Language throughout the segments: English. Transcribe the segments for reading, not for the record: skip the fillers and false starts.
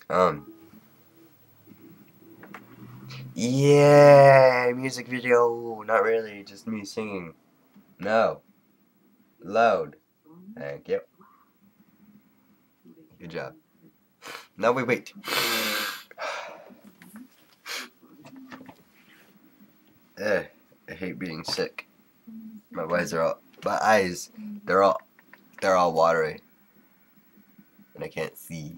Yeah, music video. Not really, just me singing. No. Loud. Thank you. Good job. Now we wait. I hate being sick. My eyes, they're all watery. And I can't see.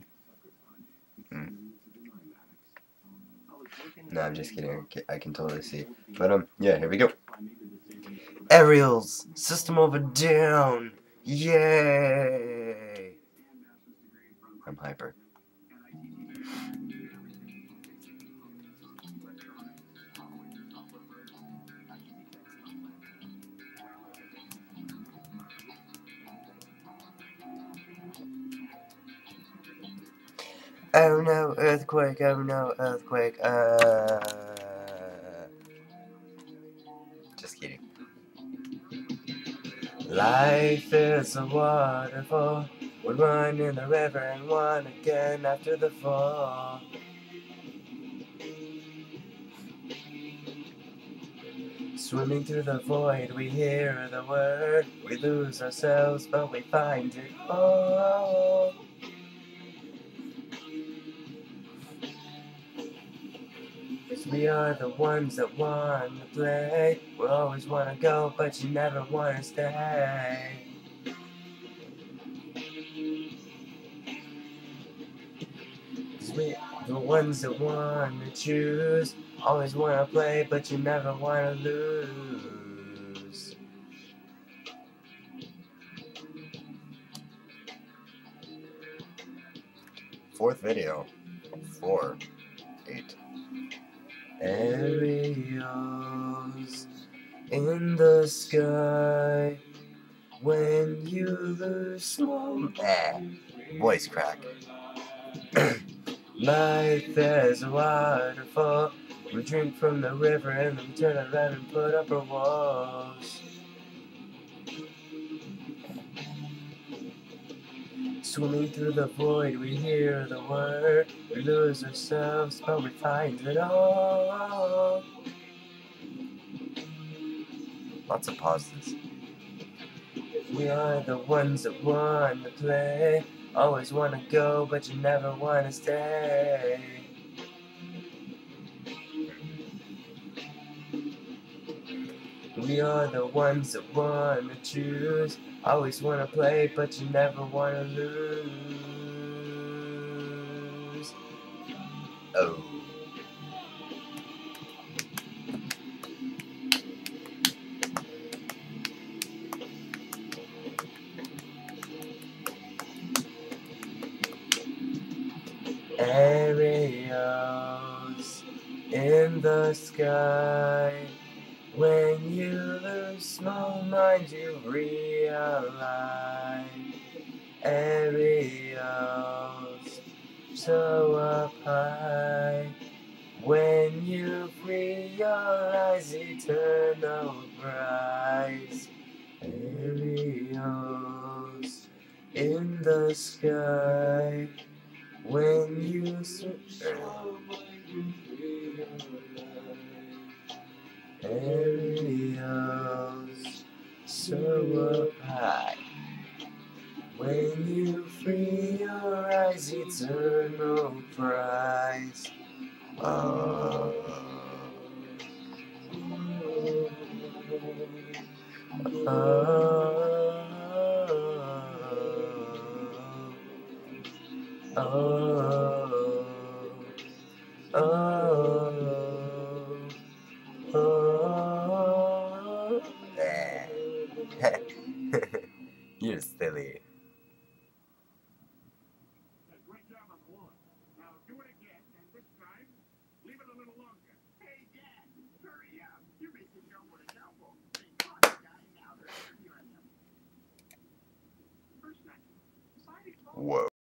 No, I'm just kidding. I can totally see. But, yeah, here we go. Aerials! System of a Down! Yay! I'm hyper. Oh no, earthquake, oh no, earthquake, Just kidding. Life is a waterfall. We run in the river and one again after the fall. Swimming through the void, we hear the word. We lose ourselves, but we find it all. We are the ones that want to play. We always want to go, but you never want to stay. We the ones that want to choose. Always want to play, but you never want to lose. Fourth video. 4, 8. Aerials in the sky. When you lose small voice crack. Life as a waterfall. We drink from the river and then turn around and put up our walls. Swimming through the void, we hear the word. We lose ourselves, but we find it all. Lots of pauses. We are the ones that want to play. Always want to go, but you never want to stay. We are the ones that want to choose. Always want to play, but you never want to lose. Oh. Aerials in the sky. When you lose small mind, you realize. Aerials so up high. When you realize eternal prize. Aerials in the sky. When you aerials so up high. When you free your eyes, eternal prize. Oh. You're silly. Great job on the lawn. Now do it again, and this time, leave it a little longer. Hey, Dad, hurry up. You're making Elmo to Elmo. Hey, come on, guy. Now they're interviewing him. First night. Whoa.